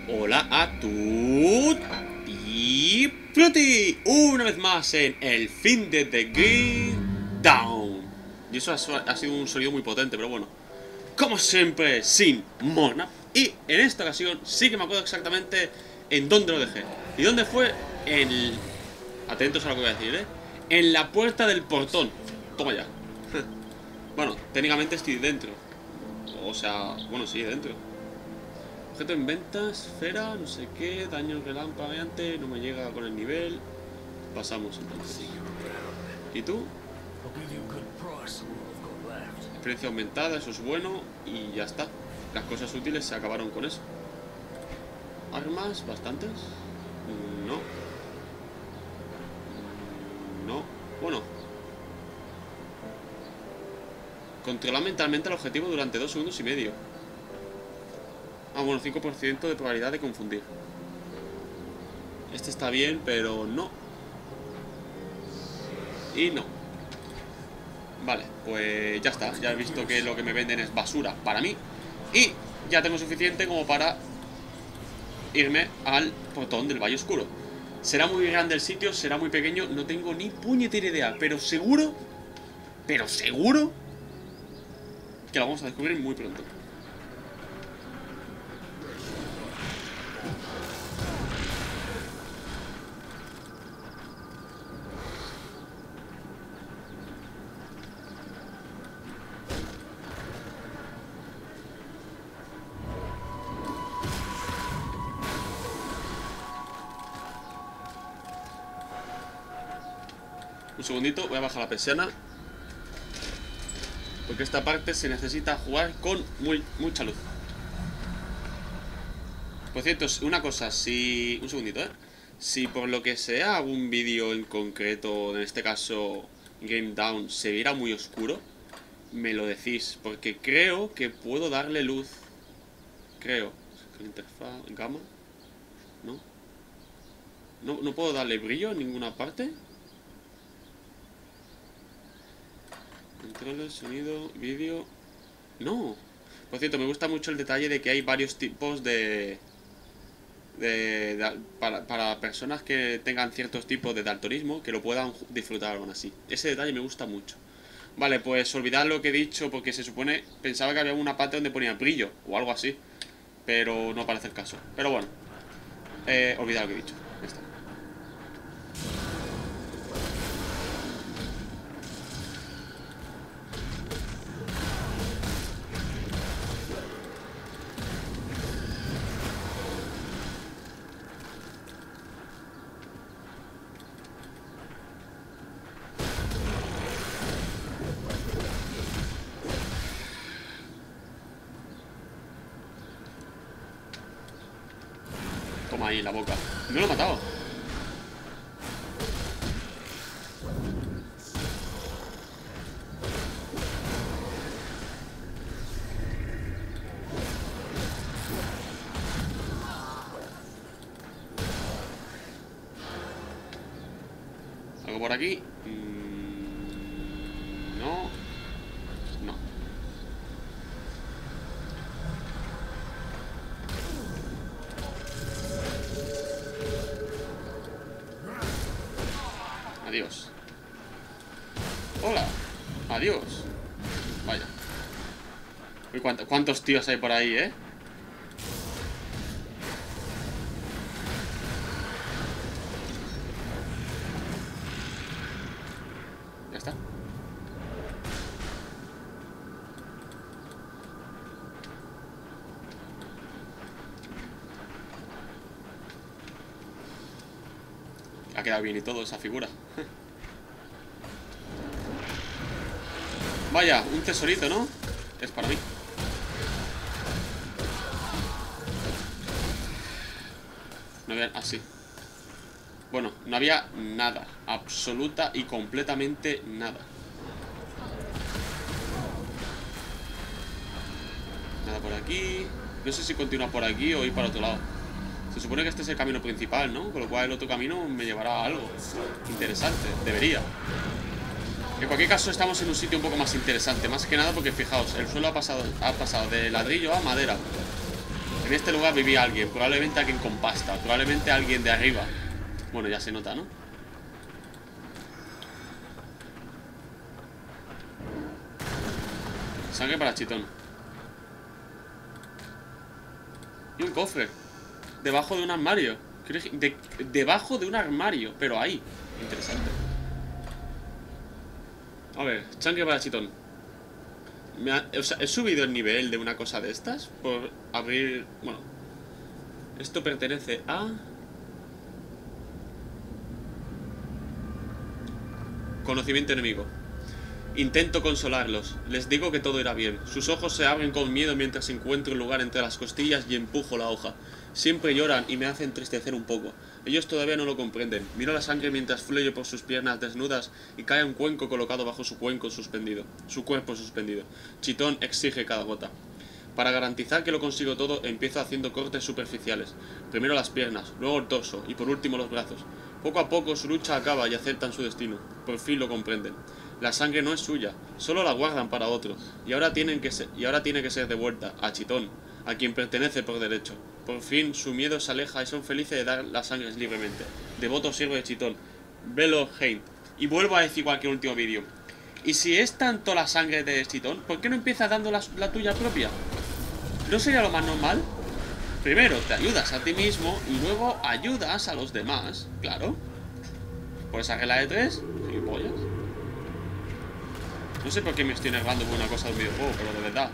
Hola a tutti frutti, una vez más en el fin de The Game Down. Y eso ha sido un sonido muy potente, pero bueno. Como siempre, sin Mona. Y en esta ocasión sí que me acuerdo exactamente en dónde lo dejé. ¿Y dónde fue? Atentos a lo que voy a decir, en la puerta del portón. Toma ya. Bueno, técnicamente estoy dentro. O sea, bueno, sí, dentro. Objeto en venta, esfera, no sé qué, daño relampagueante, no me llega con el nivel. Pasamos entonces. ¿Y tú? Experiencia aumentada, eso es bueno. Y ya está. Las cosas útiles se acabaron con eso. Armas, bastantes. No. No. Bueno. Controla mentalmente el objetivo durante 2 segundos y medio. Ah, bueno, 5% de probabilidad de confundir. Este está bien, pero no. Y no. Vale, pues ya está. Ya he visto que lo que me venden es basura para mí. Y ya tengo suficiente como para irme al portón del Valle Oscuro. Será muy grande el sitio, será muy pequeño, no tengo ni puñetera idea. Pero seguro que lo vamos a descubrir muy pronto. Un segundito, voy a bajar la persiana, porque esta parte se necesita jugar con mucha luz. Por cierto, una cosa, si... Un segundito, si por lo que sea algún vídeo en concreto, en este caso Game Down, se viera muy oscuro, me lo decís, porque creo que puedo darle luz. Creo. Interfaz, gama. ¿No? ¿No puedo darle brillo en ninguna parte? Controles, sonido, vídeo... No. Por cierto, me gusta mucho el detalle de que hay varios tipos para personas que tengan ciertos tipos de daltonismo, que lo puedan disfrutar aún así. Ese detalle me gusta mucho. Vale, pues olvidad lo que he dicho, porque se supone... Pensaba que había una parte donde ponía brillo o algo así, pero no parece el caso. Pero bueno, olvidad lo que he dicho. Ya está. Toma ahí en la boca. No lo he matado. ¿Algo por aquí? No. No. Adiós. Hola. Adiós. Vaya. Uy, ¿cuántos tíos hay por ahí, Ya está. Ha quedado bien y todo esa figura. Vaya, un tesorito, ¿no? Es para mí. No había... así. Bueno, no había nada. Absoluta y completamente nada. Nada por aquí. No sé si continúa por aquí o ir para otro lado. Se supone que este es el camino principal, ¿no? Con lo cual el otro camino me llevará a algo interesante. Debería. En cualquier caso estamos en un sitio un poco más interesante. Más que nada porque, fijaos, el suelo ha pasado de ladrillo a madera. En este lugar vivía alguien, probablemente alguien con pasta, probablemente alguien de arriba. Bueno, ya se nota, ¿no? Sangre para Chitón. Y un cofre. Debajo de un armario. Debajo de un armario. Pero ahí. Interesante. A ver, sangre para Chitón. O sea, he subido el nivel de una cosa de estas por abrir... Bueno. Esto pertenece a... Conocimiento enemigo. Intento consolarlos. Les digo que todo irá bien. Sus ojos se abren con miedo mientras encuentro un lugar entre las costillas y empujo la hoja. Siempre lloran y me hacen entristecer un poco. Ellos todavía no lo comprenden. Miro la sangre mientras fluye por sus piernas desnudas y cae un cuenco colocado bajo su cuenco suspendido. Su cuerpo suspendido. Chitón exige cada gota. Para garantizar que lo consigo todo, empiezo haciendo cortes superficiales. Primero las piernas, luego el torso y por último los brazos. Poco a poco su lucha acaba y aceptan su destino. Por fin lo comprenden. La sangre no es suya, solo la guardan para otro. Y ahora tiene que ser devuelta a Chitón, a quien pertenece por derecho. Por fin su miedo se aleja y son felices de dar las sangres libremente. Devoto siervo de Chitón, Velo Hein. Y vuelvo a decir igual que el último vídeo. Y si es tanto la sangre de Chitón, ¿por qué no empiezas dando la tuya propia? ¿No sería lo más normal? Primero te ayudas a ti mismo y luego ayudas a los demás, claro. Por esa regla de 3, gilipollas. No sé por qué me estoy negando por una cosa de un videojuego, pero de verdad.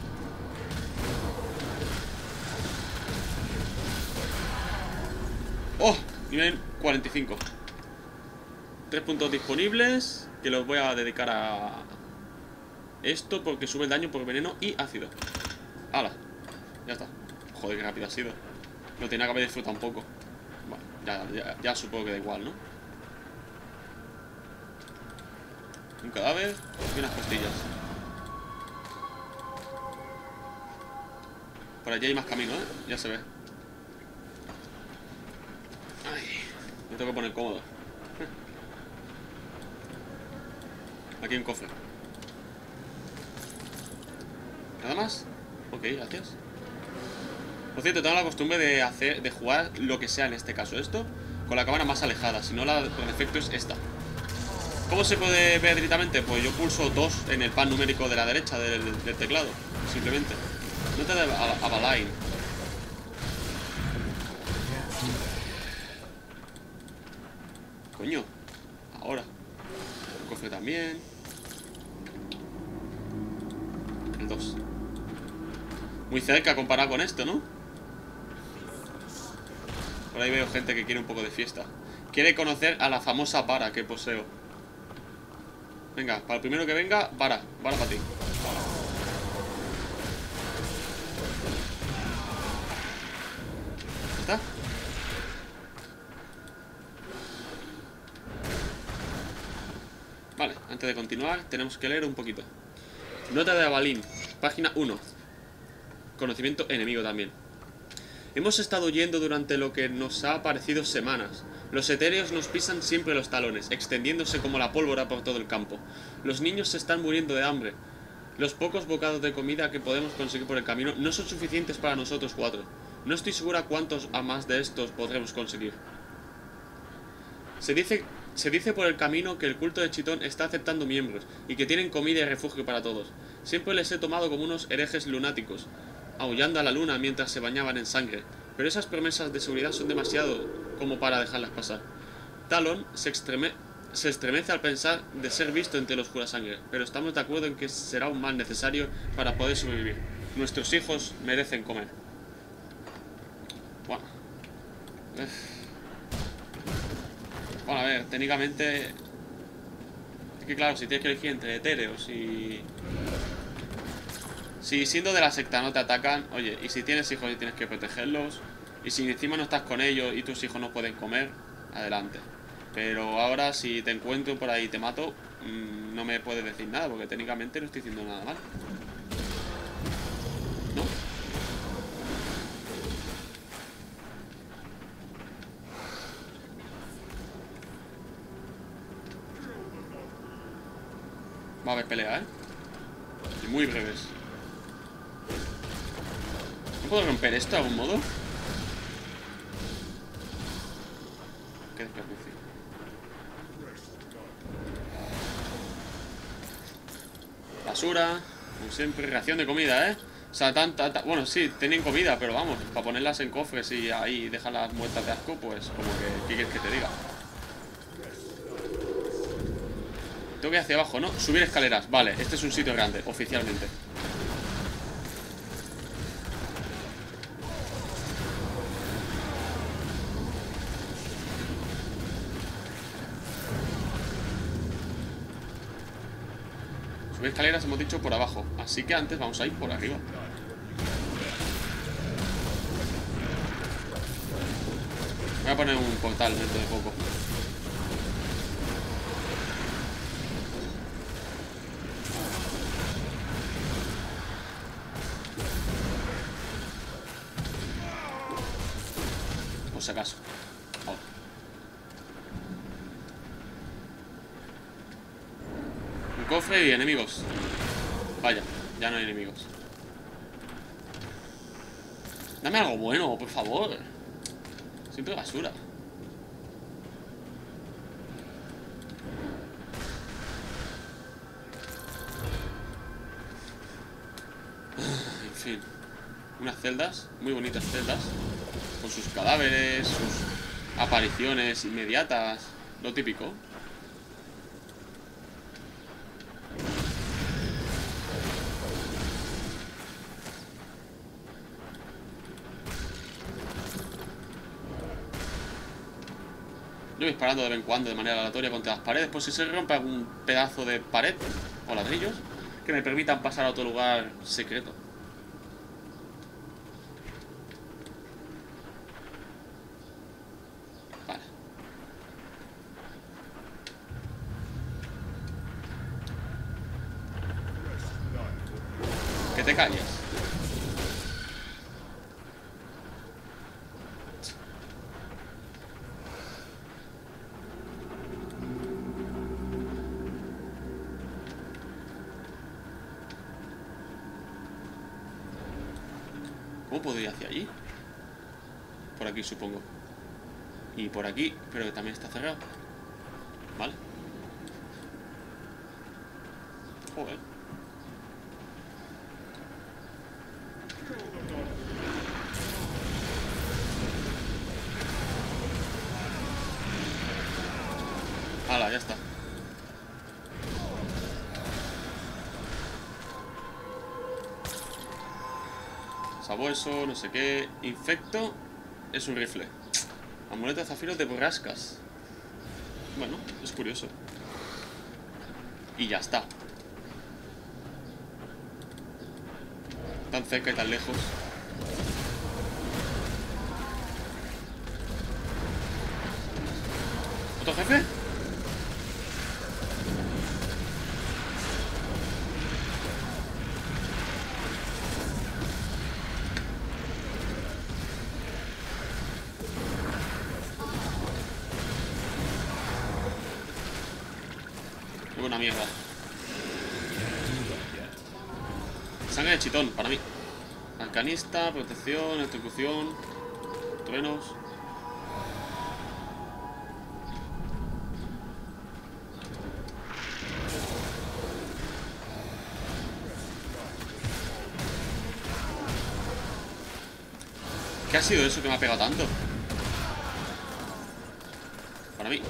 ¡Oh! Nivel 45. 3 puntos disponibles, que los voy a dedicar a esto porque sube el daño por veneno y ácido. ¡Hala! Ya está. Joder, qué rápido ha sido. No tenía que haber disfrutado un poco. Bueno, ya supongo que da igual, ¿no? Un cadáver y unas costillas. Por allí hay más camino, ¿eh? Ya se ve. Ay, me tengo que poner cómodo. Aquí hay un cofre. ¿Nada más? Ok, gracias. Por cierto, tengo la costumbre de jugar lo que sea en este caso. Esto con la cámara más alejada. Si no, la por defecto es esta. ¿Cómo se puede ver directamente? Pues yo pulso 2 en el pad numérico de la derecha del teclado. Simplemente. No te da Avaline. Coño. Ahora. El cofre también. El 2. Muy cerca comparado con esto, ¿no? Por ahí veo gente que quiere un poco de fiesta. Quiere conocer a la famosa vara que poseo. Venga, para el primero que venga, vara para ti. ¿Está? Vale, antes de continuar tenemos que leer un poquito. Nota de Avalín, página 1. Conocimiento enemigo también. Hemos estado huyendo durante lo que nos ha parecido semanas. Los etéreos nos pisan siempre los talones, extendiéndose como la pólvora por todo el campo. Los niños se están muriendo de hambre. Los pocos bocados de comida que podemos conseguir por el camino no son suficientes para nosotros 4. No estoy segura cuántos a más de estos podremos conseguir. Se dice por el camino que el culto de Chitón está aceptando miembros y que tienen comida y refugio para todos. Siempre les he tomado como unos herejes lunáticos, aullando a la luna mientras se bañaban en sangre, pero esas promesas de seguridad son demasiado como para dejarlas pasar. Talon se estremece al pensar de ser visto entre los jurasangre, pero estamos de acuerdo en que será un mal necesario para poder sobrevivir. Nuestros hijos merecen comer. Bueno. Bueno, a ver, técnicamente... Es que claro, si tienes que elegir entre etéreos y... Si siendo de la secta no te atacan, oye, y si tienes hijos y tienes que protegerlos, y si encima no estás con ellos y tus hijos no pueden comer, adelante. Pero ahora si te encuentro por ahí y te mato, no me puedes decir nada, porque técnicamente no estoy haciendo nada mal. ¿No? Va a haber pelea, ¿eh? Y muy breves. puedo romper esto de algún modo? Qué desperdicio. Basura, como siempre, ración de comida, ¿eh? O sea, bueno, sí, tienen comida, pero vamos, para ponerlas en cofres y ahí dejarlas muertas de asco, pues como que, ¿qué quieres que te diga? Tengo que ir hacia abajo, ¿no? Subir escaleras, vale, este es un sitio grande, oficialmente. Subir escaleras hemos dicho por abajo, así que antes vamos a ir por arriba. Voy a poner un portal dentro de poco. Por si acaso. Oh. Un cofre y enemigos. Vaya, ya no hay enemigos. Dame algo bueno, por favor. Siempre basura. En fin. Unas celdas, muy bonitas celdas. Con sus cadáveres, sus apariciones inmediatas. Lo típico. Yo voy disparando de vez en cuando de manera aleatoria contra las paredes, por si se rompe algún pedazo de pared o ladrillos que me permitan pasar a otro lugar secreto. Vale. Que te calles. ¿Cómo puedo ir hacia allí? Por aquí, supongo. Y por aquí, pero que también está cerrado. Vale. Joder. Hala, ya está. Sabueso, no sé qué. Infecto es un rifle. Amuleto de zafiro de borrascas. Bueno, es curioso. Y ya está. Tan cerca y tan lejos. ¿Otro jefe? Una mierda. Sangre de chitón, para mí. Arcanista, protección, ejecución, truenos. ¿Qué ha sido eso que me ha pegado tanto? Para mí.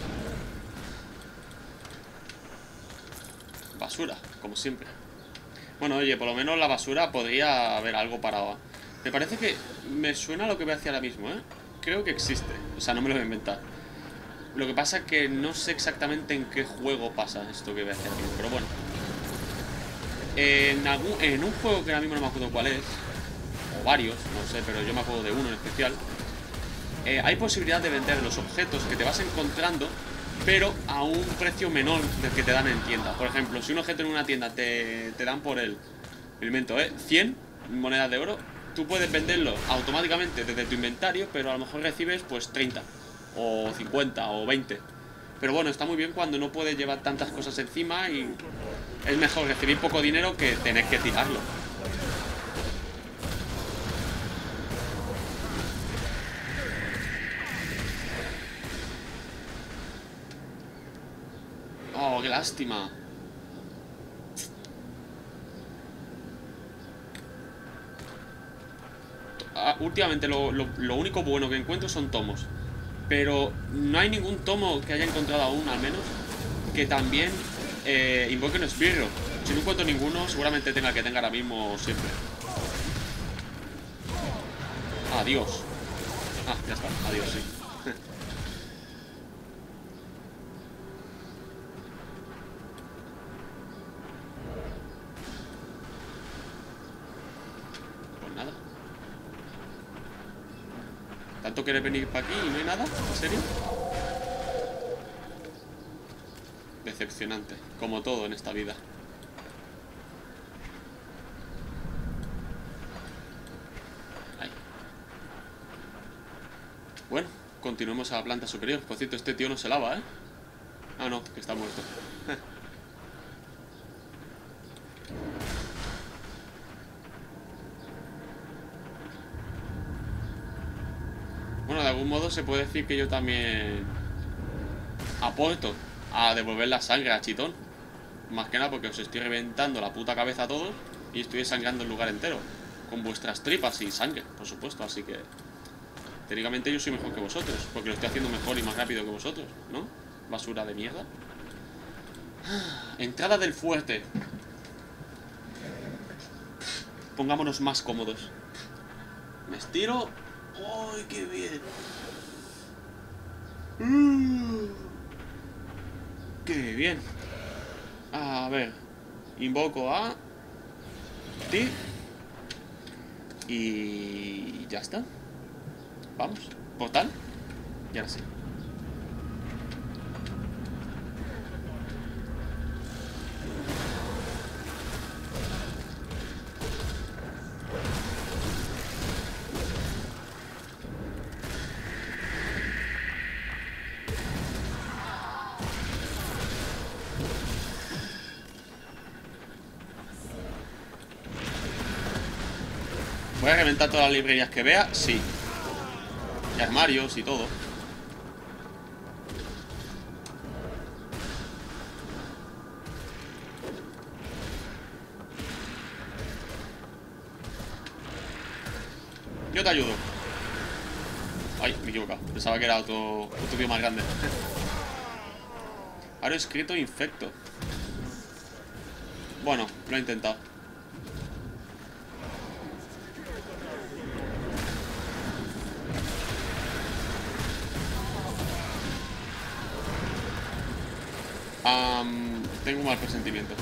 Basura, como siempre. Bueno, oye, por lo menos la basura podría haber algo para... Me parece que me suena lo que voy a hacer ahora mismo, ¿eh? Creo que existe, o sea, no me lo voy a inventar. Lo que pasa es que no sé exactamente en qué juego pasa esto que voy a hacer aquí, pero bueno. En un juego que ahora mismo no me acuerdo cuál es, o varios, no sé, pero yo me acuerdo de uno en especial, hay posibilidad de vender los objetos que te vas encontrando, pero a un precio menor del que te dan en tienda. Por ejemplo, si un objeto en una tienda te dan por el invento, 100 monedas de oro, tú puedes venderlo automáticamente desde tu inventario, pero a lo mejor recibes pues 30 o 50 o 20. Pero bueno, está muy bien cuando no puedes llevar tantas cosas encima y es mejor recibir poco dinero que tener que tirarlo. lástima. Últimamente lo único bueno que encuentro son tomos. Pero no hay ningún tomo que haya encontrado aún, al menos, que también invoque un esbirro. Si no encuentro ninguno, seguramente tenga que tener ahora mismo siempre. Adiós. Ah, ya está, adiós, sí. Pues nada. ¿Tanto quieres venir para aquí y no hay nada? ¿En serio? Decepcionante, como todo en esta vida. Ahí. Bueno, continuemos a la planta superior. Por cierto, este tío no se lava, ¿eh? Ah, no, que está muerto. Bueno, de algún modo se puede decir que yo también aporto a devolver la sangre a Chitón. Más que nada porque os estoy reventando la puta cabeza a todos y estoy desangrando el lugar entero. Con vuestras tripas y sangre, por supuesto. Así que técnicamente yo soy mejor que vosotros, porque lo estoy haciendo mejor y más rápido que vosotros, ¿no? Basura de mierda. Entrada del fuerte. Pongámonos más cómodos. Me estiro. ¡Ay, qué bien! ¡Qué bien! A ver. Invoco a ti. Y ya está. Vamos. Portal. Y ahora sí. ¿Voy a reventar todas las librerías que vea? Sí. Y armarios y todo. Yo te ayudo. Ay, me he equivocado. Pensaba que era otro tío más grande. Ahora he escrito infecto. Bueno, lo he intentado. Tengo un mal presentimiento.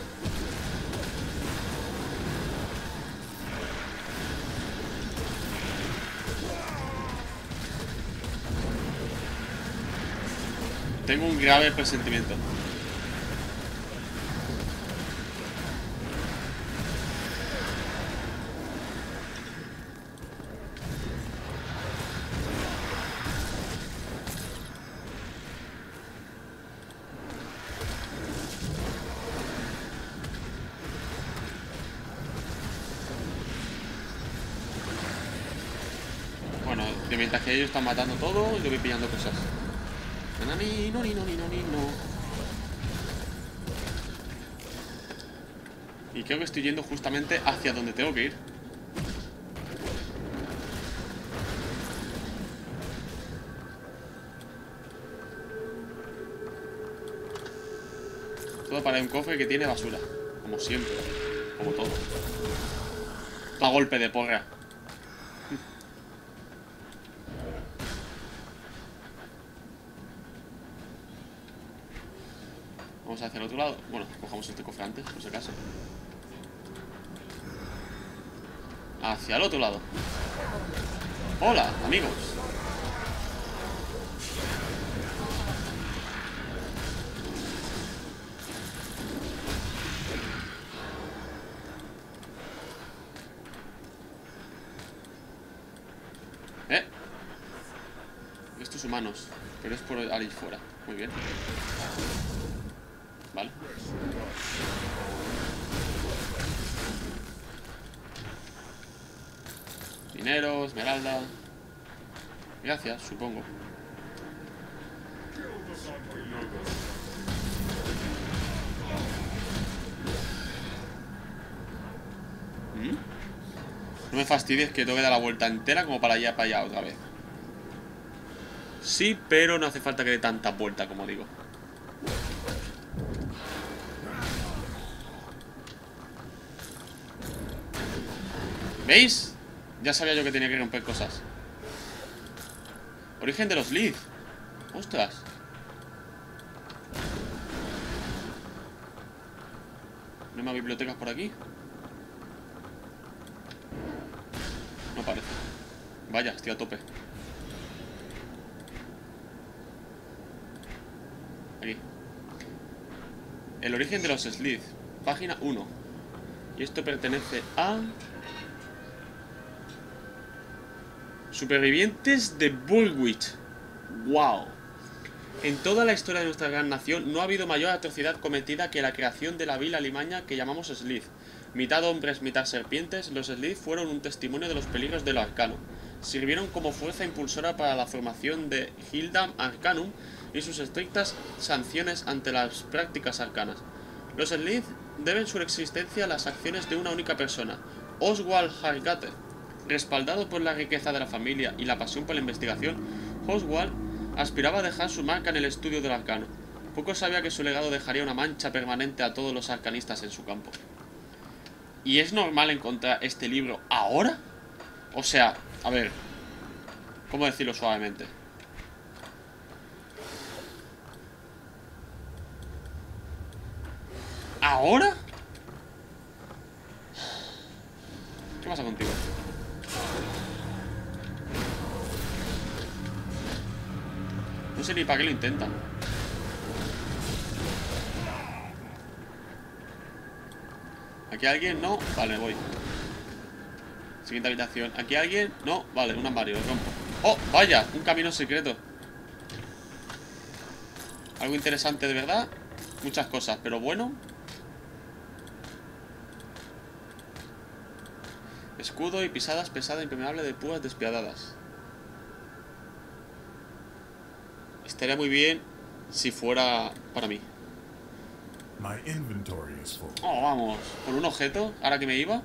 Tengo un grave presentimiento. Bueno, que mientras que ellos están matando todo, yo voy pillando cosas. No. Y creo que estoy yendo justamente hacia donde tengo que ir. Todo para un cofre que tiene basura. Como siempre. Como todo. Todo a golpe de porra. Vamos hacia el otro lado. Bueno, cojamos este cofre antes, por si acaso. Hacia el otro lado. Hola, amigos. Estos humanos. Pero es por ahí fuera. Muy bien. Vale. Dinero, esmeralda. Gracias, supongo. No me fastidies que tengo que dar la vuelta entera como para allá otra vez. Sí, pero no hace falta que dé tantas vueltas, como digo. ¿Veis? Ya sabía yo que tenía que romper cosas. Origen de los Leeds. Ostras. ¿No hay más bibliotecas por aquí? No parece. Vaya, estoy a tope. Aquí. El origen de los Slith. Página 1. Y esto pertenece a... Supervivientes de Bullwich. Wow. En toda la historia de nuestra gran nación no ha habido mayor atrocidad cometida que la creación de la vil alimaña que llamamos Slith. Mitad hombres, mitad serpientes, los Slith fueron un testimonio de los peligros de lo arcano. Sirvieron como fuerza impulsora para la formación de Hildam Arcanum y sus estrictas sanciones ante las prácticas arcanas. Los Slith deben su existencia a las acciones de una única persona, Oswald Hargate. Respaldado por la riqueza de la familia y la pasión por la investigación, Oswald aspiraba a dejar su marca en el estudio del arcano. Poco sabía que su legado dejaría una mancha permanente a todos los arcanistas en su campo. ¿Y es normal encontrar este libro ahora? O sea, a ver, ¿cómo decirlo suavemente? ¿Ahora? ¿Qué pasa contigo? No sé ni para qué lo intentan. ¿Aquí alguien? No. Vale, voy. Siguiente habitación. ¿Aquí alguien? No. Vale, un armario, lo rompo. ¡Oh! Vaya, un camino secreto. Algo interesante de verdad. Muchas cosas, pero bueno. Escudo y pisadas pesada impermeable de púas despiadadas. Estaría muy bien si fuera para mí. Oh, vamos. ¿Por un objeto? ¿Ahora que me iba?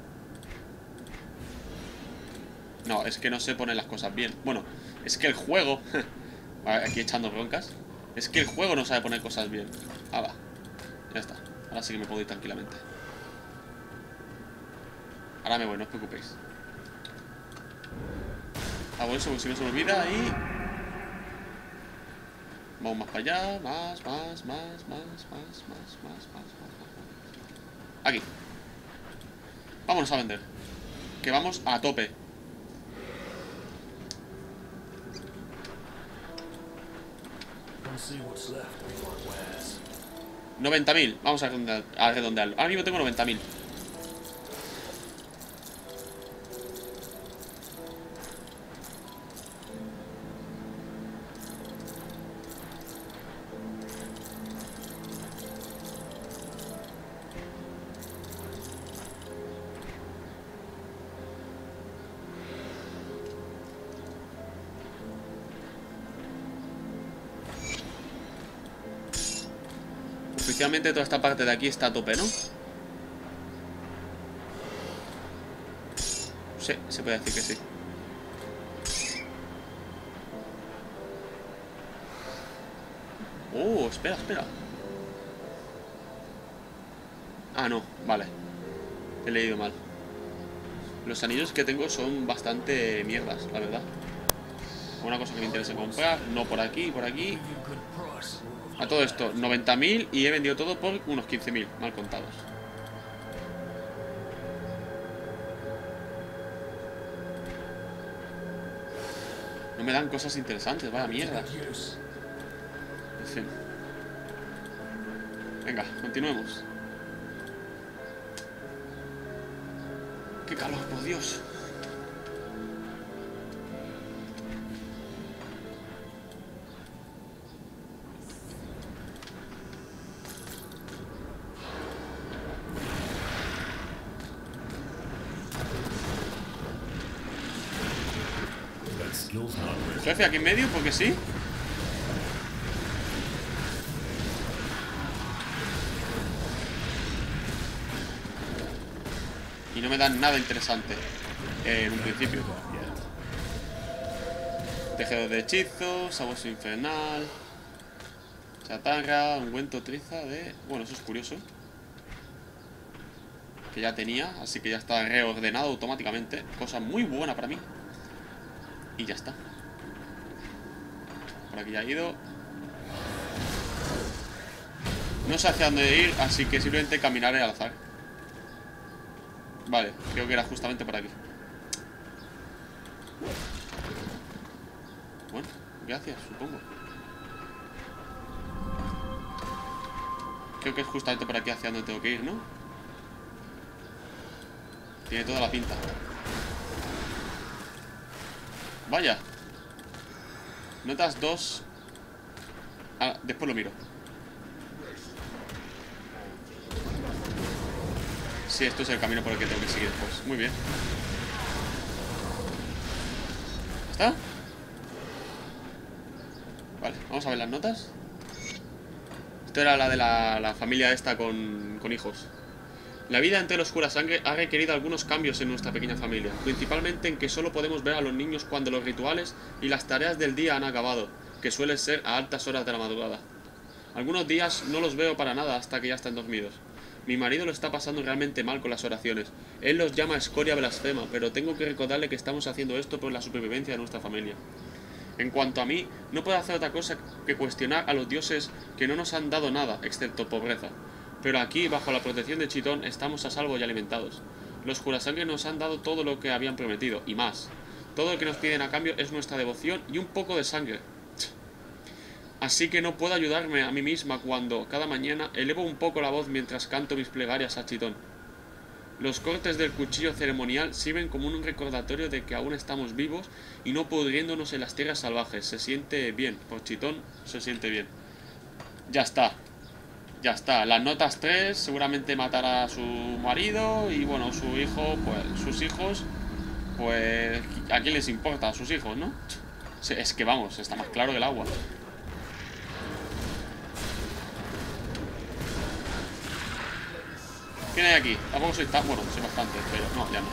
No, es que no se ponen las cosas bien. Bueno, es que el juego... Aquí echando broncas. Es que el juego no sabe poner cosas bien. Ah, va. Ya está. Ahora sí que me puedo ir tranquilamente. Ahora me voy, no os preocupéis. Hago eso porque si no se me olvida y... Vamos más para allá, más. Aquí. Vámonos a vender. Que vamos a tope. $90.000. Vamos a redondearlo. Ahora mismo tengo 90.000. Oficialmente toda esta parte de aquí está a tope, ¿no? Sí, se puede decir que sí. Oh, espera. Ah, no, vale. He leído mal. Los anillos que tengo son bastante mierdas, la verdad. Una cosa que me interesa comprar. No por aquí, por aquí. A todo esto, 90.000 y he vendido todo por unos 15.000, mal contados. No me dan cosas interesantes, vaya mierda. En fin. Venga, continuemos. ¡Qué calor, por Dios! Jefe, aquí en medio, porque sí. Y no me dan nada interesante en un principio. Tejedor de hechizos, sabueso infernal, chatarra, ungüento triza de... Bueno, eso es curioso. Que ya tenía, así que ya está reordenado automáticamente. Cosa muy buena para mí. Y ya está. Por aquí ya he ido. No sé hacia dónde ir, así que simplemente caminaré al azar. Vale, creo que era justamente por aquí. Bueno, gracias, supongo. Creo que es justamente por aquí hacia donde tengo que ir, ¿no? Tiene toda la pinta. Vaya. Notas 2. Ah, después lo miro. Sí, esto es el camino por el que tengo que seguir después. Muy bien. ¿Está? Vale, vamos a ver las notas. Esto era la de la familia esta con hijos. La vida entre los Oscurasangre ha requerido algunos cambios en nuestra pequeña familia, principalmente en que solo podemos ver a los niños cuando los rituales y las tareas del día han acabado, que suele ser a altas horas de la madrugada. Algunos días no los veo para nada hasta que ya están dormidos. Mi marido lo está pasando realmente mal con las oraciones. Él los llama escoria blasfema, pero tengo que recordarle que estamos haciendo esto por la supervivencia de nuestra familia. En cuanto a mí, no puedo hacer otra cosa que cuestionar a los dioses que no nos han dado nada, excepto pobreza. Pero aquí, bajo la protección de Chitón, estamos a salvo y alimentados. Los Oscurasangre nos han dado todo lo que habían prometido, y más. Todo lo que nos piden a cambio es nuestra devoción y un poco de sangre. Así que no puedo ayudarme a mí misma cuando, cada mañana, elevo un poco la voz mientras canto mis plegarias a Chitón. Los cortes del cuchillo ceremonial sirven como un recordatorio de que aún estamos vivos y no pudriéndonos en las tierras salvajes. Se siente bien, por Chitón se siente bien. Ya está. Ya está. Las notas 3 seguramente matará a su marido y bueno, su hijo, pues sus hijos, pues ¿a quién les importa? A sus hijos, ¿no? Es que vamos, está más claro que el agua. ¿Quién hay aquí? Tampoco soy tan... Bueno, soy bastante, pero no, ya no.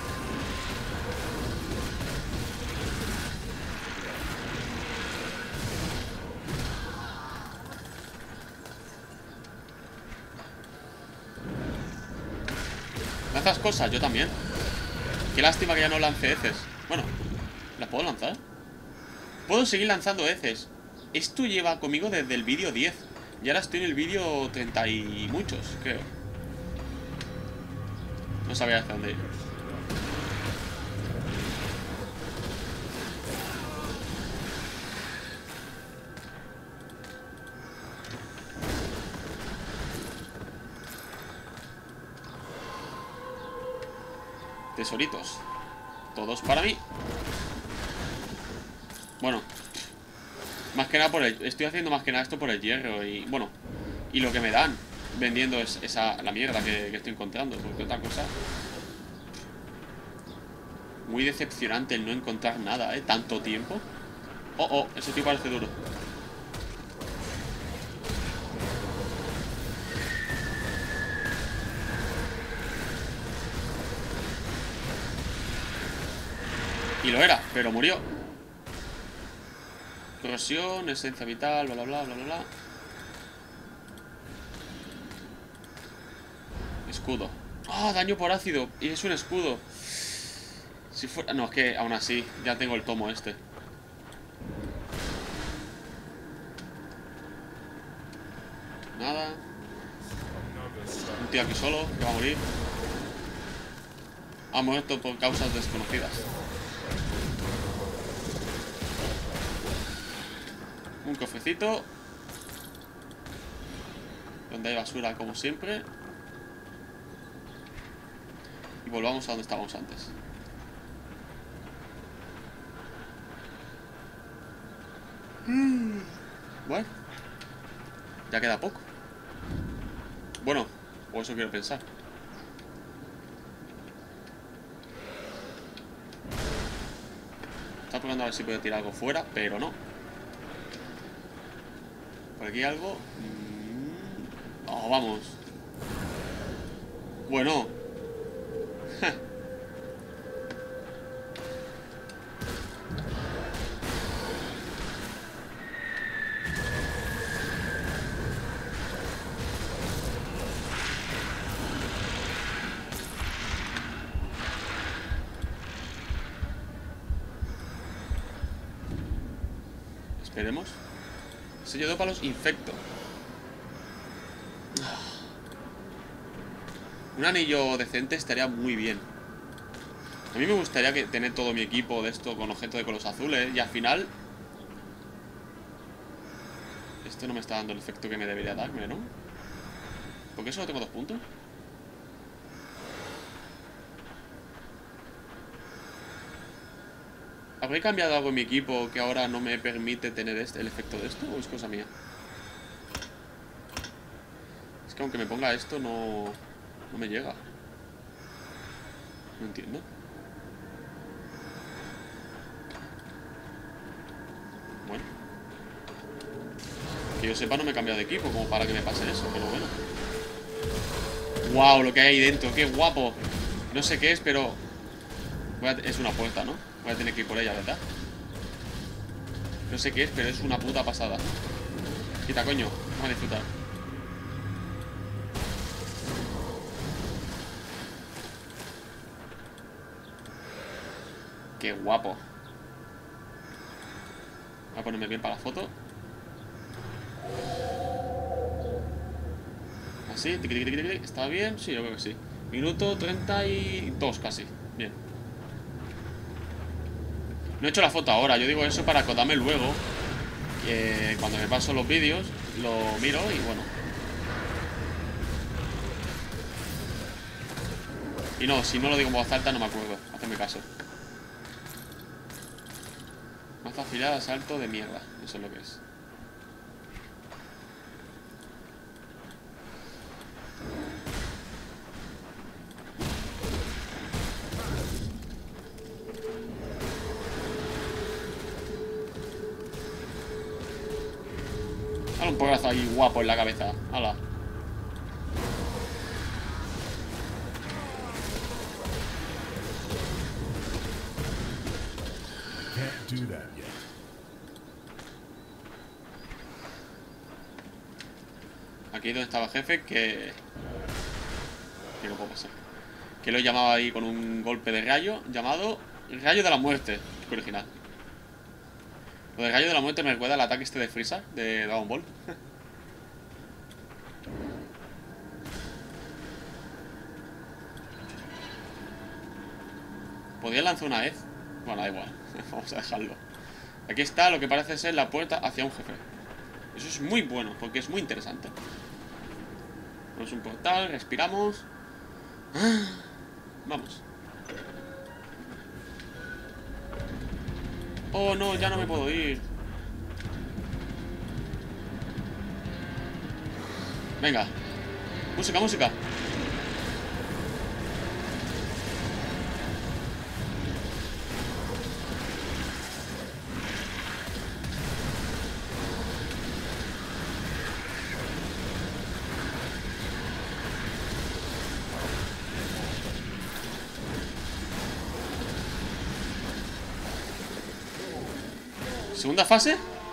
¿Lanzas cosas? Yo también. Qué lástima que ya no lance heces. Bueno, ¿las puedo lanzar? Puedo seguir lanzando heces. Esto lleva conmigo desde el vídeo 10. Y ahora estoy en el vídeo 30 y muchos, creo. No sabía hacia dónde ir. Tesoritos. Todos para mí. Bueno, más que nada por el... Estoy haciendo más que nada esto por el hierro. Y bueno, y lo que me dan vendiendo es la mierda que estoy encontrando. Porque otra cosa... Muy decepcionante el no encontrar nada, ¿eh? Tanto tiempo. Oh, ese tío parece duro. Y lo era, pero murió. Corrosión, esencia vital, bla, bla, bla, bla, bla. Escudo. ¡Ah! Daño por ácido. Y es un escudo. Si fuera... No, es que aún así ya tengo el tomo este. Nada. Un tío aquí solo, que va a morir. Ha muerto por causas desconocidas. Un cofrecito. Donde hay basura como siempre. Y volvamos a donde estábamos antes. Bueno, ya queda poco. Bueno, o eso quiero pensar. Estaba probando a ver si puedo tirar algo fuera, pero no. Por aquí algo. Oh, vamos. Bueno. Esperemos. Sello de palos infecto. Un anillo decente estaría muy bien. A mí me gustaría tener todo mi equipo de esto con objetos de colores azules. Y al final esto no me está dando el efecto que me debería darme, ¿no? ¿Por qué solo tengo 2 puntos? ¿Habré cambiado algo en mi equipo que ahora no me permite tener el efecto de esto? ¿O es cosa mía? Es que aunque me ponga esto no me llega. No entiendo. Bueno, que yo sepa no me he cambiado de equipo como para que me pase eso, pero bueno. ¡Wow! Lo que hay ahí dentro, qué guapo. No sé qué es, pero es una puerta, ¿no? Voy a tener que ir por ella, ¿verdad? No sé qué es, pero es una puta pasada. Quita, coño, vamos a disfrutar. Qué guapo. Voy a ponerme bien para la foto. Así, tiqui, tiqui, tiqui, tiqui. ¿Está bien? Sí, yo creo que sí. Minuto 32 casi. Bien. No he hecho la foto ahora, yo digo eso para acordarme luego. Que cuando me paso los vídeos, lo miro y bueno. Y no, si no lo digo en voz alta no me acuerdo. Hazme caso. Mazo afilada, salto de mierda. Eso es lo que es. Dale un pobrazo ahí guapo en la cabeza. Hala. Aquí es donde estaba el jefe que no puedo pasar. Que lo llamaba ahí con un golpe de rayo llamado Rayo de la Muerte. Qué original. Lo del Rayo de la Muerte me recuerda al ataque este de Freezer de Dragon Ball. ¿Podría lanzar una vez? Bueno, da igual. Vamos a dejarlo. Aquí está lo que parece ser la puerta hacia un jefe. Eso es muy bueno, porque es muy interesante. Ponemos un portal, respiramos. Vamos. Oh, no, ya no me puedo ir. Venga. Música, música. ¿Segunda fase?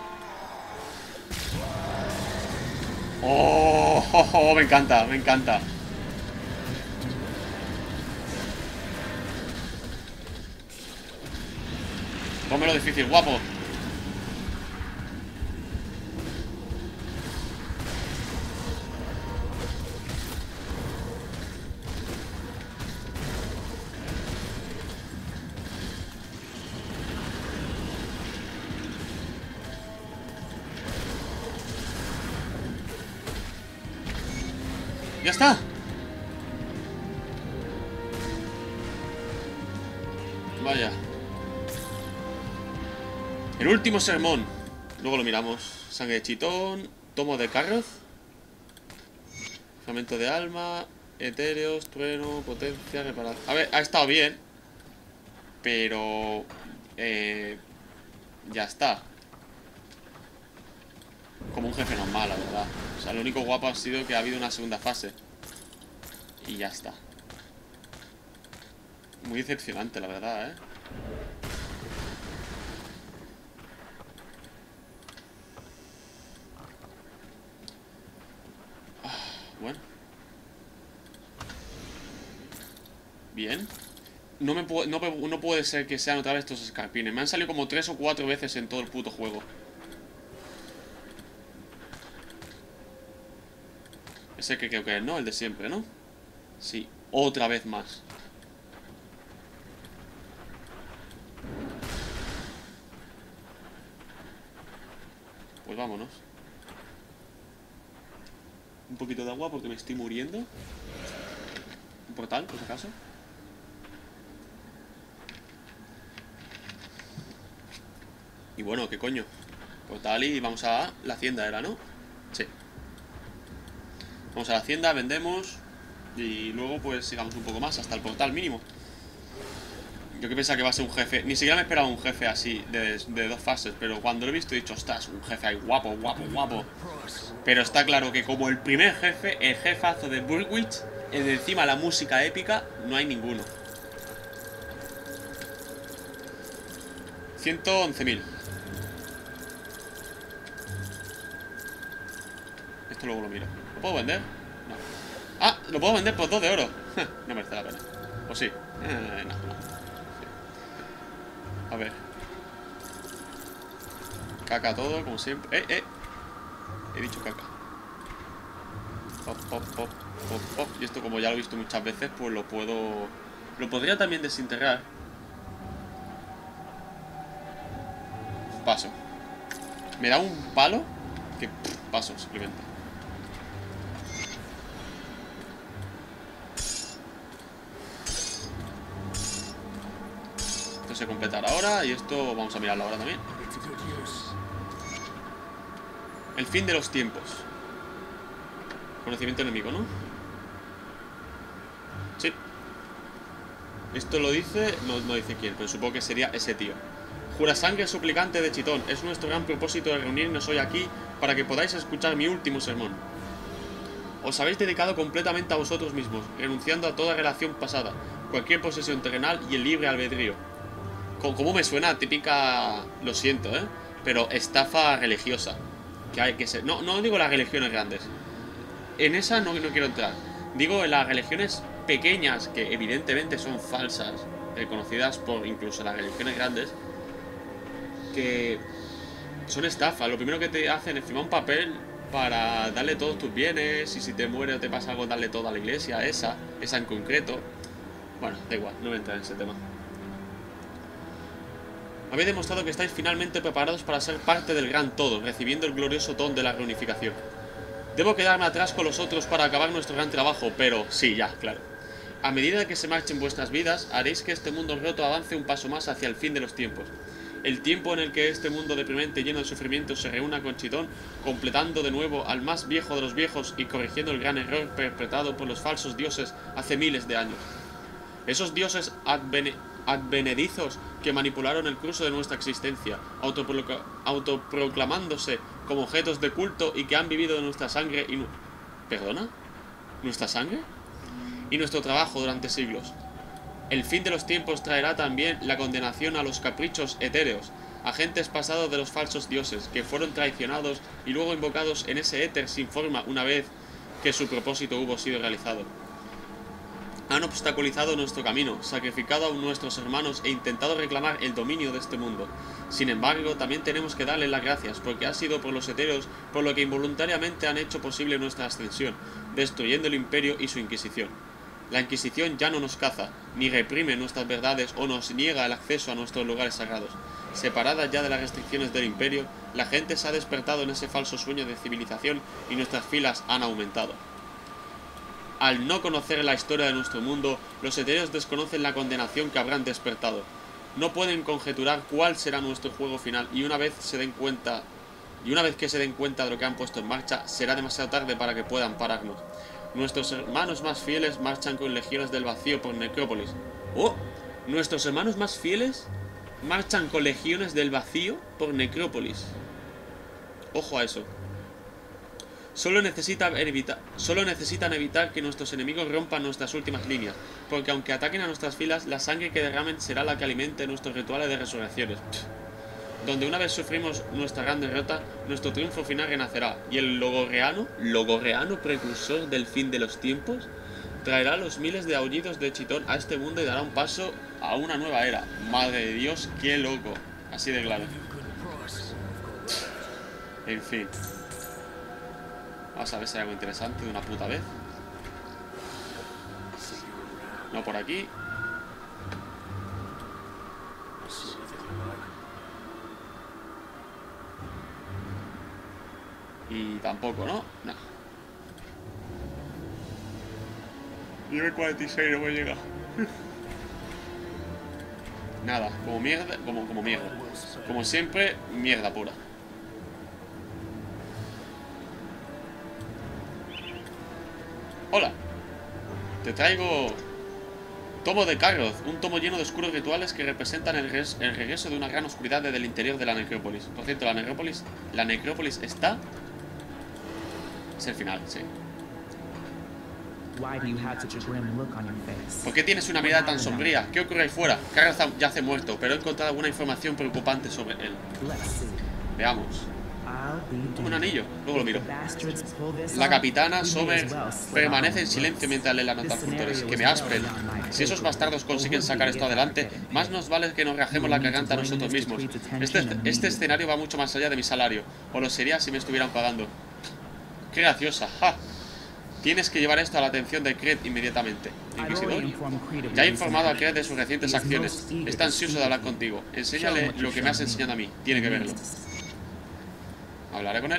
Oh, me encanta, me encanta. Pónmelo difícil, guapo. ¡Ya está! Vaya. El último sermón. Luego lo miramos. Sangre de chitón. Tomo de Carroz. Fragmento de alma. Etéreos, trueno, potencia, reparación. A ver, ha estado bien. Pero... ya está. Como un jefe normal, la verdad. O sea, lo único guapo ha sido que ha habido una segunda fase. Y ya está. Muy decepcionante, la verdad, ¿eh? Bueno. Bien. No puede ser que sean otra vez estos escarpines. Me han salido como 3 o 4 veces en todo el puto juego. Ese que creo que es, ¿no? El de siempre, ¿no? Sí, otra vez más. Pues vámonos. Un poquito de agua porque me estoy muriendo. Un portal, por si acaso. Y bueno, ¿qué coño? Portal y vamos a la hacienda, ¿era, no? Sí. Vamos a la hacienda, vendemos. Y luego pues sigamos un poco más hasta el portal mínimo. Yo que pensaba que va a ser un jefe. Ni siquiera me esperaba un jefe así de 2 fases. Pero cuando lo he visto he dicho, ostras, un jefe ahí guapo, guapo, guapo. Pero está claro que como el primer jefe, el jefazo de Bullwitch, el de encima la música épica, no hay ninguno. 111.000. Esto luego lo miro. ¿Lo puedo vender? No. Ah, lo puedo vender por 2 de oro. No merece la pena. ¿O sí? No. A ver. Caca todo, como siempre. He dicho caca. Pop, pop, pop, pop, pop. Y esto, como ya lo he visto muchas veces, pues lo puedo... Lo podría también desintegrar. Paso. Me da un palo que paso, simplemente. Esto se completará ahora y esto vamos a mirarlo ahora también. El fin de los tiempos. Conocimiento enemigo, ¿no? Sí. Esto lo dice... No dice quién, pero supongo que sería ese tío. Jurasangre suplicante de Chitón. Es nuestro gran propósito de reunirnos hoy aquí para que podáis escuchar mi último sermón. Os habéis dedicado completamente a vosotros mismos, renunciando a toda relación pasada, cualquier posesión terrenal y el libre albedrío. ¿Cómo me suena? Típica... Lo siento, ¿eh? Pero estafa religiosa. Que hay que ser... No digo las religiones grandes. En esa no quiero entrar. Digo en las religiones pequeñas, que evidentemente son falsas, reconocidas por incluso las religiones grandes, que son estafa. Lo primero que te hacen es firmar un papel para darle todos tus bienes, y si te mueres o te pasa algo, darle todo a la iglesia, esa en concreto. Bueno, da igual, no voy a entrar en ese tema. Habéis demostrado que estáis finalmente preparados para ser parte del gran todo, recibiendo el glorioso don de la reunificación. Debo quedarme atrás con los otros para acabar nuestro gran trabajo, pero sí, ya, claro. A medida que se marchen vuestras vidas, haréis que este mundo roto avance un paso más hacia el fin de los tiempos. El tiempo en el que este mundo deprimente y lleno de sufrimiento se reúna con Chitón, completando de nuevo al más viejo de los viejos y corrigiendo el gran error perpetrado por los falsos dioses hace miles de años. Esos dioses advenedizos que manipularon el curso de nuestra existencia, autoproclamándose como objetos de culto y que han vivido de nuestra sangre y... ¿Perdona? ¿Nuestra sangre? Y nuestro trabajo durante siglos. El fin de los tiempos traerá también la condenación a los caprichos etéreos, agentes pasados de los falsos dioses, que fueron traicionados y luego invocados en ese éter sin forma una vez que su propósito hubo sido realizado. Han obstaculizado nuestro camino, sacrificado a nuestros hermanos e intentado reclamar el dominio de este mundo. Sin embargo, también tenemos que darles las gracias, porque ha sido por los etéreos por lo que involuntariamente han hecho posible nuestra ascensión, destruyendo el imperio y su inquisición. La Inquisición ya no nos caza, ni reprime nuestras verdades o nos niega el acceso a nuestros lugares sagrados. Separada ya de las restricciones del imperio, la gente se ha despertado en ese falso sueño de civilización y nuestras filas han aumentado. Al no conocer la historia de nuestro mundo, los etéreos desconocen la condenación que habrán despertado. No pueden conjeturar cuál será nuestro juego final y una vez que se den cuenta de lo que han puesto en marcha, será demasiado tarde para que puedan pararnos. Nuestros hermanos más fieles marchan con legiones del vacío por Necrópolis. ¡Oh! Nuestros hermanos más fieles marchan con legiones del vacío por Necrópolis. Ojo a eso. Solo necesitan evitar que nuestros enemigos rompan nuestras últimas líneas, porque aunque ataquen a nuestras filas, la sangre que derramen será la que alimente nuestros rituales de resurrecciones. Donde una vez sufrimos nuestra gran derrota, nuestro triunfo final renacerá, y el logorreano precursor del fin de los tiempos, traerá los miles de aullidos de Chitón a este mundo y dará un paso a una nueva era. Madre de Dios, qué loco. Así de claro. En fin. Vamos a ver si hay algo interesante de una puta vez. No por aquí. Y tampoco, ¿no? No. Nivel 46 no voy a llegar. Nada, como mierda, como mierda. Como siempre, mierda pura. Hola. Te traigo tomo de Carroth, un tomo lleno de oscuros rituales que representan el regreso de una gran oscuridad desde el interior de la necrópolis. Por cierto, la necrópolis está... Es el final, sí. ¿Por qué tienes una mirada tan sombría? ¿Qué ocurre ahí fuera? Carroth yace muerto, pero he encontrado alguna información preocupante sobre él. Veamos. Un anillo, luego lo miro. La capitana Sommer permanece en silencio mientras lee las notas cultores. Que me aspen. Si esos bastardos consiguen sacar esto adelante, más nos vale que nos rajemos la garganta a nosotros mismos. Este escenario va mucho más allá de mi salario, o lo sería si me estuvieran pagando. Qué graciosa, ¡ja! Tienes que llevar esto a la atención de Cred inmediatamente. Inquisidor. Ya he informado a Cred de sus recientes acciones. Está ansioso de hablar contigo. Enséñale lo que me has enseñado a mí. Tiene que verlo. Hablaré con él.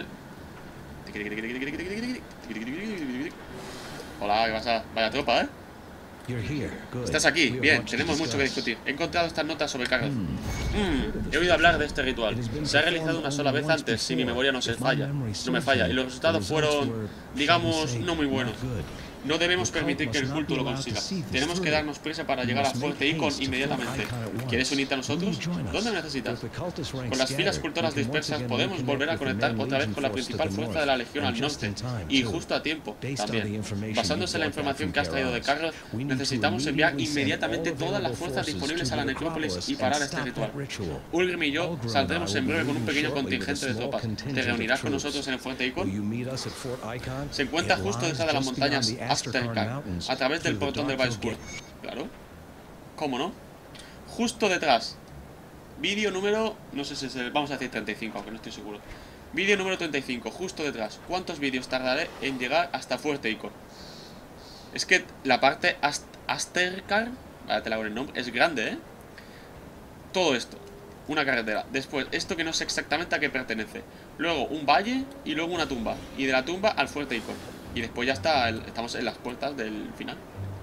Hola, ¿qué pasa? Vaya tropa, ¿eh? Estás aquí. Bien, tenemos mucho que discutir. He encontrado estas notas sobre Carroth. He oído hablar de este ritual. Se ha realizado una sola vez antes, si mi memoria no me falla. Y los resultados fueron, digamos, no muy buenos. No debemos permitir que el culto lo consiga. Tenemos que darnos prisa para llegar a Fuerte Icon inmediatamente. ¿Quieres unirte a nosotros? ¿Dónde me necesitas? Con las filas cultoras dispersas podemos volver a conectar otra vez con la principal fuerza de la Legión al norte. Y justo a tiempo, también. Basándose en la información que has traído de Carroth, necesitamos enviar inmediatamente todas las fuerzas disponibles a la necrópolis y parar este ritual. Ulgrim y yo saldremos en breve con un pequeño contingente de tropas. ¿Te reunirás con nosotros en el Fuerte Icon? Se encuentra justo detrás de las montañas Aftercar, a través del portón del Valle Oscuro. Claro. ¿Cómo no? Justo detrás. Vídeo número... No sé si es el... Vamos a decir 35, aunque no estoy seguro. Vídeo número 35, justo detrás. ¿Cuántos vídeos tardaré en llegar hasta Fuerte Icon? Es que la parte Aftercar... Vale, te la hago el nombre. Es grande, ¿eh? Todo esto. Una carretera. Después, esto que no sé exactamente a qué pertenece. Luego un valle y luego una tumba. Y de la tumba al Fuerte Icon. Y después ya está, estamos en las puertas del final.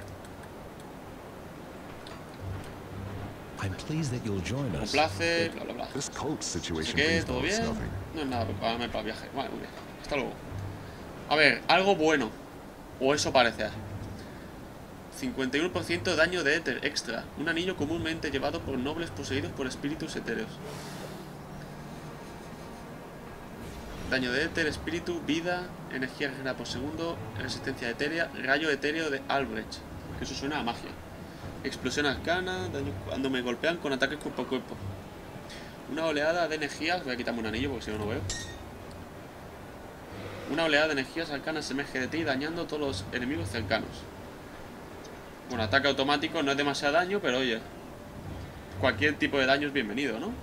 Un placer, bla bla bla. ¿Qué? ¿Todo bien? No es nada, prepararme para el viaje. Vale, muy bien. Hasta luego. A ver, algo bueno. O eso parece. 51% de daño de éter extra. Un anillo comúnmente llevado por nobles poseídos por espíritus etéreos. Daño de éter, espíritu, vida, energía regenerada por segundo, resistencia etérea, rayo etéreo de Albrecht. Que eso suena a magia. Explosión arcana, daño cuando me golpean con ataques cuerpo a cuerpo. Una oleada de energías. Voy a quitarme un anillo porque si no, no veo. Una oleada de energías arcanas se emerge de ti, dañando a todos los enemigos cercanos. Bueno, ataque automático no es demasiado daño, pero oye, cualquier tipo de daño es bienvenido, ¿no?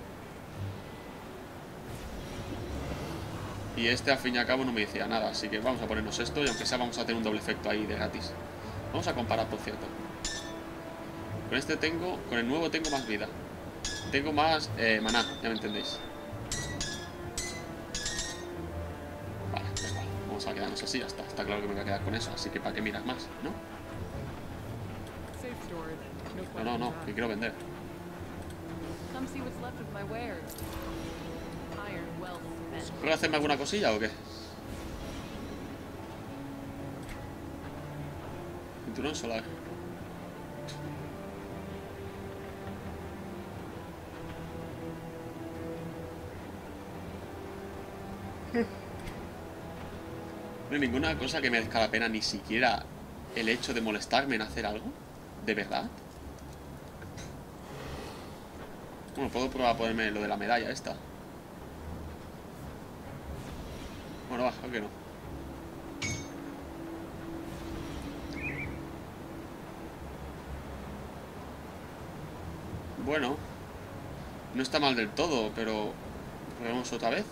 Y este al fin y al cabo no me decía nada, así que vamos a ponernos esto y aunque sea vamos a tener un doble efecto ahí de gratis. Vamos a comparar, por cierto. Con este tengo, con el nuevo tengo más vida. Tengo más maná, ya me entendéis. Vale, pues vale, vamos a quedarnos así, ya está. Está claro que me voy a quedar con eso, así que para qué miras más, ¿no? No, que quiero vender. ¿Puedo hacerme alguna cosilla o qué? Cinturón solar. No hay ninguna cosa que merezca la pena, ni siquiera el hecho de molestarme en hacer algo. ¿De verdad? Bueno, puedo probar a ponerme lo de la medalla esta. Bueno, va, que no. Bueno, no está mal del todo, pero probemos otra vez.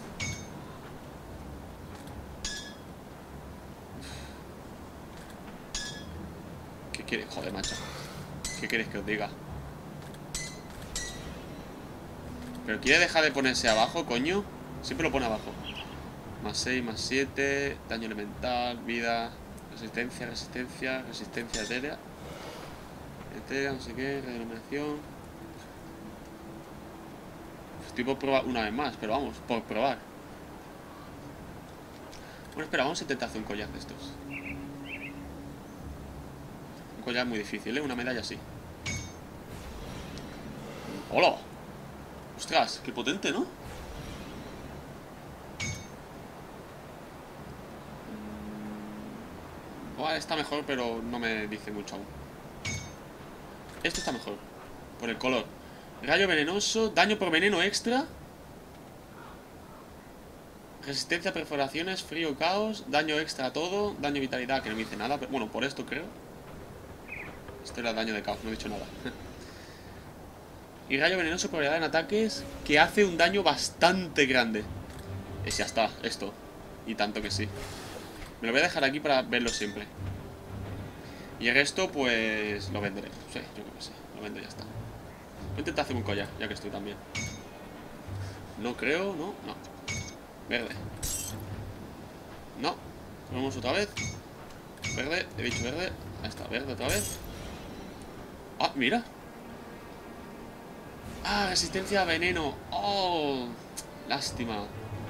¿Qué quieres? Joder, macho. ¿Qué quieres que os diga? ¿Pero quiere dejar de ponerse abajo, coño? Siempre lo pone abajo. Más 6, más 7. Daño elemental, vida, resistencia, resistencia, resistencia etérea. Etérea, no sé qué, redenominación. Estoy por probar una vez más, pero vamos, por probar. Bueno, espera, vamos a intentar hacer un collar de estos. Un collar muy difícil, ¿eh? Una medalla así. ¡Hola! ¡Ostras! ¡Qué potente!, ¿no? Bueno, está mejor, pero no me dice mucho aún. Este está mejor, por el color. Rayo venenoso, daño por veneno extra. Resistencia a perforaciones, frío, caos. Daño extra a todo, daño vitalidad, que no me dice nada, pero bueno, por esto creo. Esto era daño de caos, no he dicho nada. Y rayo venenoso, probabilidad en ataques, que hace un daño bastante grande. Ya está, esto. Y tanto que sí. Me lo voy a dejar aquí para verlo siempre. Y el resto, pues, lo venderé. Sí, yo creo que sí, lo vendo y ya está. Voy a intentar hacer un collar, ya que estoy también. No creo, no. Verde. No. Probamos otra vez. Verde, he dicho verde. Ahí está, verde otra vez. Ah, mira. Ah, resistencia a veneno. Oh, lástima.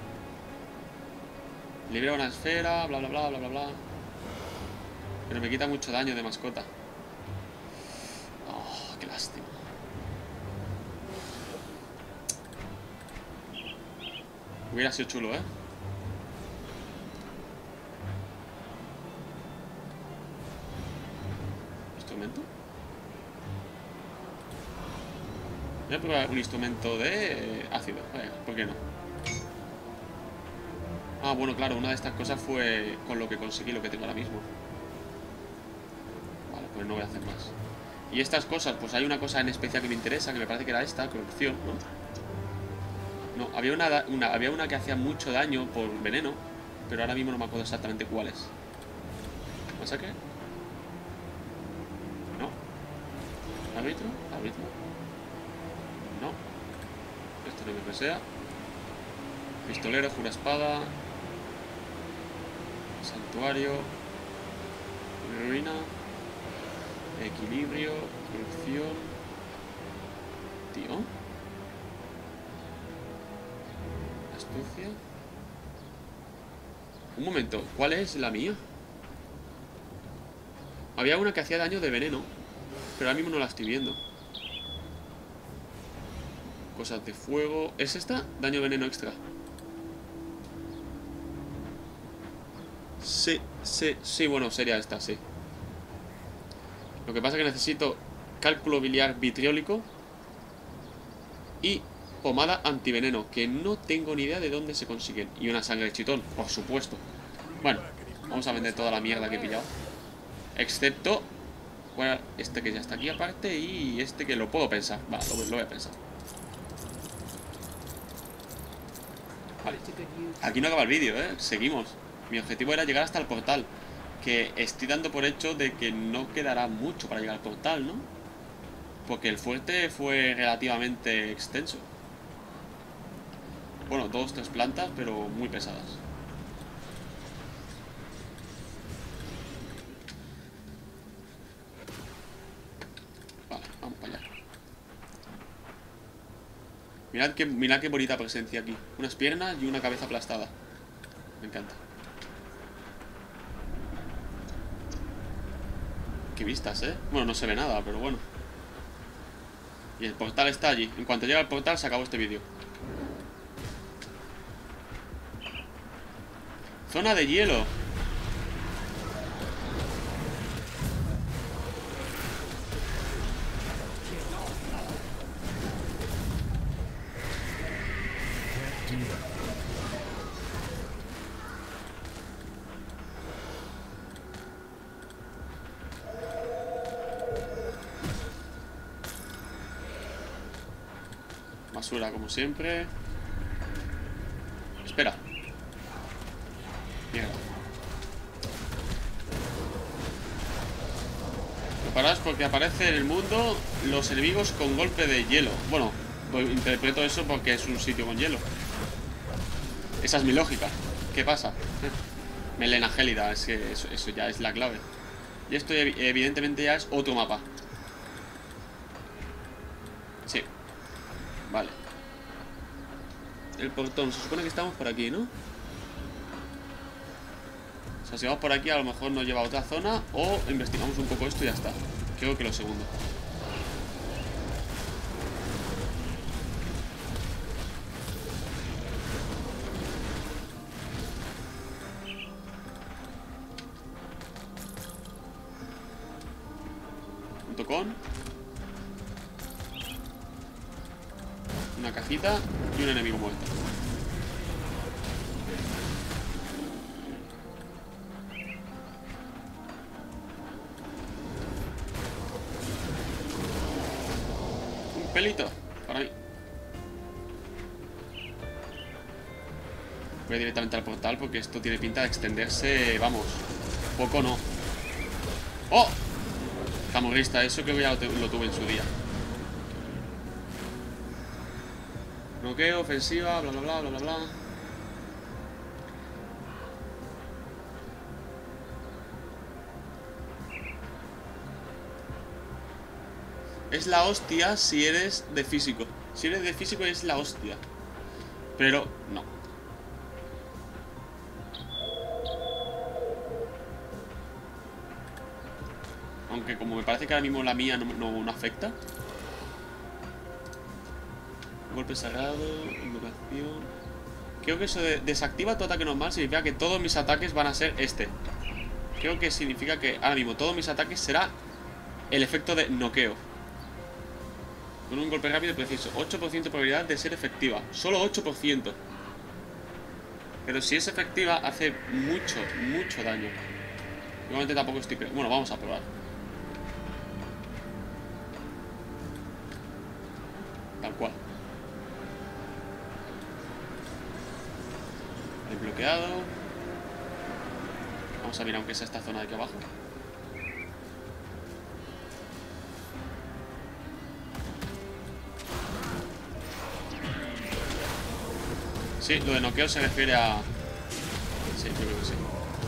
Libera una esfera, bla bla bla bla bla bla. Pero me quita mucho daño de mascota. Oh, qué lástima. Hubiera sido chulo, ¿eh? ¿Instrumento? Voy a probar un instrumento de ácido. Venga, ¿por qué no? Ah, bueno, claro, una de estas cosas fue con lo que conseguí lo que tengo ahora mismo. Vale, pues no voy a hacer más. Y estas cosas, pues hay una cosa en especial que me interesa, que me parece que era esta, corrupción, ¿no? No, había una que hacía mucho daño por veneno, pero ahora mismo no me acuerdo exactamente cuál es. ¿Masacre? No. ¿Árbitro? ¿Árbitro? No. Esto no me que sea. Pistolero, jura espada. Santuario. Ruina. Equilibrio. Corrupción. Tío. Astucia. Un momento, ¿cuál es la mía? Había una que hacía daño de veneno, pero ahora mismo no la estoy viendo. Cosas de fuego. ¿Es esta? Daño de veneno extra. Sí, bueno, sería esta, sí. Lo que pasa es que necesito cálculo biliar vitriólico y pomada antiveneno, que no tengo ni idea de dónde se consiguen. Y una sangre chitón, por supuesto. Bueno, vamos a vender toda la mierda que he pillado. Excepto este que ya está aquí aparte y este que lo puedo pensar. Va, lo voy a pensar. Vale. Aquí no acaba el vídeo, seguimos. Mi objetivo era llegar hasta el portal, que estoy dando por hecho de que no quedará mucho para llegar al portal, ¿no? Porque el fuerte fue relativamente extenso. Bueno, 2-3 plantas, pero muy pesadas. Vale, vamos para allá. Mirad qué bonita presencia aquí. Unas piernas y una cabeza aplastada. Me encanta. Qué vistas, Bueno, no se ve nada, pero bueno. Y el portal está allí. En cuanto llegue al portal se acabó este vídeo. Zona de hielo. Basura, como siempre. Espera. Mierda. Preparaos porque aparece en el mundo los enemigos con golpe de hielo. Bueno, interpreto eso porque es un sitio con hielo. Esa es mi lógica. ¿Qué pasa? Melena gélida, es que eso ya es la clave. Y esto evidentemente ya es otro mapa. Sí. Vale. El portón, se supone que estamos por aquí, ¿no? O sea, si vamos por aquí a lo mejor nos lleva a otra zona. O investigamos un poco esto y ya está. Creo que lo segundo. Junto con una cajita y un enemigo muerto. Un pelito para mí. Voy directamente al portal porque esto tiene pinta de extenderse, vamos, poco no. ¡Oh! Camorrista, eso creo que ya lo tuve en su día. Noqueo, ofensiva, bla bla bla bla bla bla. Es la hostia si eres de físico. Si eres de físico es la hostia. Pero no. Aunque como me parece que ahora mismo la mía no afecta. Golpe sagrado, invocación. Creo que eso de desactiva tu ataque normal significa que todos mis ataques van a ser este. Creo que significa que ahora mismo todos mis ataques será el efecto de noqueo. Con un golpe rápido y preciso. 8% de probabilidad de ser efectiva. Solo 8%. Pero si es efectiva hace mucho daño. Igualmente tampoco estoy... Bueno, vamos a probar. Tal cual. Desbloqueado. Vamos a mirar aunque sea esta zona de aquí abajo. Sí, lo de noqueo se refiere a... Sí, yo creo que sí.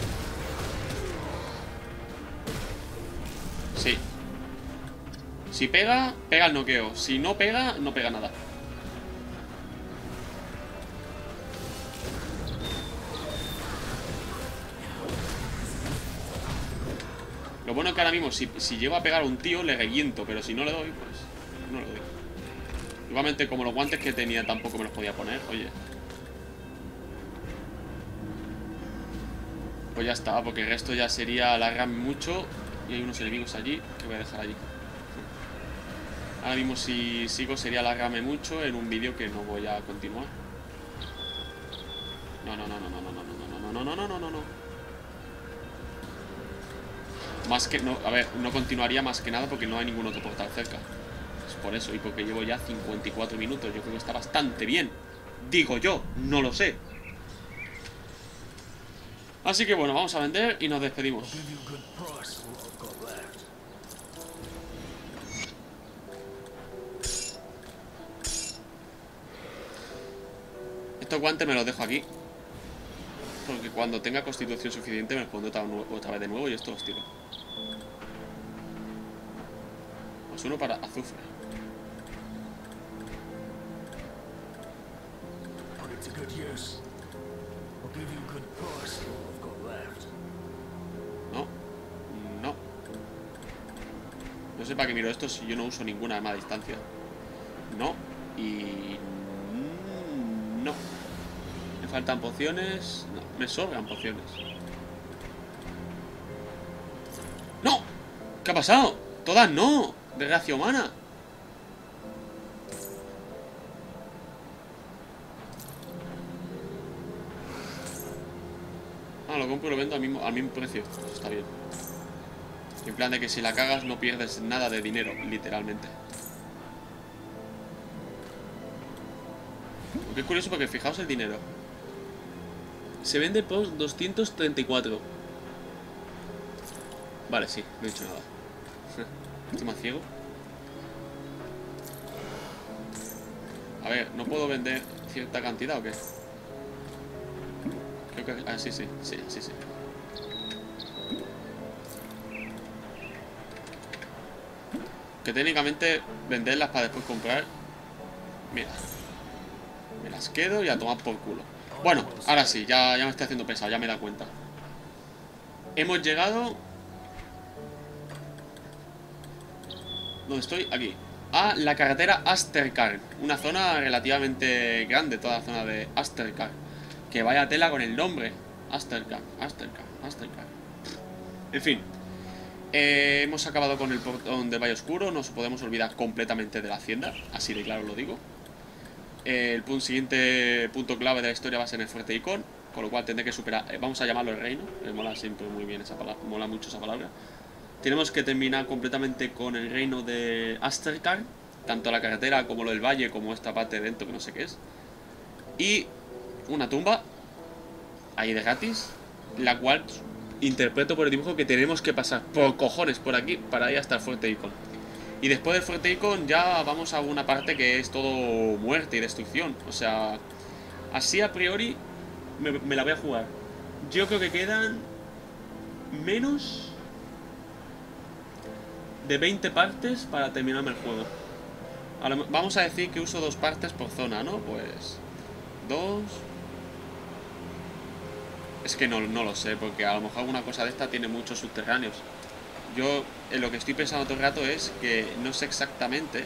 Sí. Si pega, pega el noqueo. Si no pega, no pega nada. Lo bueno es que ahora mismo si llego a pegar a un tío le reviento. Pero si no le doy, pues no le doy. Igualmente como los guantes que tenía tampoco me los podía poner. Oye, pues ya está, porque el resto ya sería alargarme mucho. Y hay unos enemigos allí que voy a dejar allí. Ahora mismo si sigo sería alargarme mucho en un vídeo que no voy a continuar. No. Más que no, a ver, no continuaría más que nada porque no hay ningún otro portal cerca. Es por eso, y porque llevo ya 54 minutos. Yo creo que está bastante bien. Digo yo, no lo sé. Así que bueno, vamos a vender y nos despedimos. Estos guantes me los dejo aquí. Porque cuando tenga constitución suficiente me los pongo otra vez de nuevo y esto los tiro. Más uno para azufre. No. No sé para qué miro esto si yo no uso ninguna arma a distancia. No. Y... no. Me faltan pociones. No, me sobran pociones. ¡No! ¿Qué ha pasado? Todas no. Desgracia humana. Ah, lo compro y lo vendo al mismo precio. Eso está bien. En plan de que si la cagas no pierdes nada de dinero, literalmente. Aunque es curioso porque fijaos el dinero. Se vende por 234. Vale, sí, no he dicho nada. Estoy más ciego. A ver, ¿no puedo vender cierta cantidad o qué? Creo que... Ah, sí. Que técnicamente venderlas para después comprar. Mira. Me las quedo y a tomar por culo. Bueno, ahora sí, ya me estoy haciendo pesado, ya me he dado cuenta. Hemos llegado... ¿Dónde estoy? Aquí. A la carretera Astercar. Una zona relativamente grande, toda la zona de Astercar. Que vaya tela con el nombre. Astercar. En fin. Hemos acabado con el portón del Valle Oscuro. Nos podemos olvidar completamente de la hacienda. Así de claro lo digo. El siguiente punto clave de la historia va a ser el Fuerte Icon. Con lo cual tendré que superar... vamos a llamarlo el reino. Me mola siempre muy bien esa palabra. Mola mucho esa palabra. Tenemos que terminar completamente con el reino de Astercar. Tanto la carretera como lo del valle, como esta parte de dentro que no sé qué es. Y una tumba. Ahí de gratis. La cual interpreto por el dibujo que tenemos que pasar por cojones por aquí para ir hasta el Fuerte Icon. Y después del Fuerte Icon ya vamos a una parte que es todo muerte y destrucción. O sea, así a priori me la voy a jugar. Yo creo que quedan menos de 20 partes para terminarme el juego. Vamos a decir que uso 2 partes por zona, ¿no? Pues 2. Es que no lo sé, porque a lo mejor alguna cosa de esta tiene muchos subterráneos. Yo lo que estoy pensando todo el rato es que no sé exactamente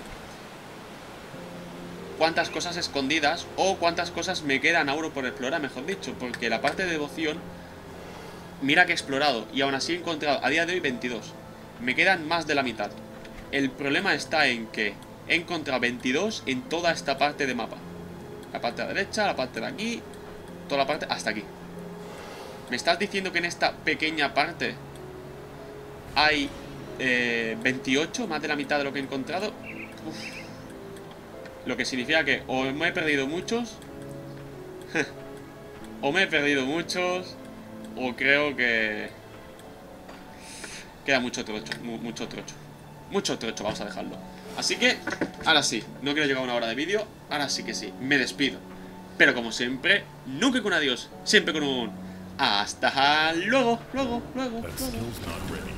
cuántas cosas escondidas o cuántas cosas me quedan aún por explorar, mejor dicho. Porque la parte de devoción, mira que he explorado y aún así he encontrado a día de hoy 22. Me quedan más de la mitad. El problema está en que he encontrado 22 en toda esta parte de mapa. La parte de la derecha, la parte de aquí, toda la parte hasta aquí. ¿Me estás diciendo que en esta pequeña parte hay 28, más de la mitad de lo que he encontrado? Uf. Lo que significa que o me he perdido muchos o me he perdido muchos, o creo que queda mucho trocho, mucho trocho, vamos a dejarlo. Así que, ahora sí, no quiero llegar a una hora de vídeo. Ahora sí que sí, me despido. Pero como siempre, nunca con un adiós, siempre con un... hasta luego.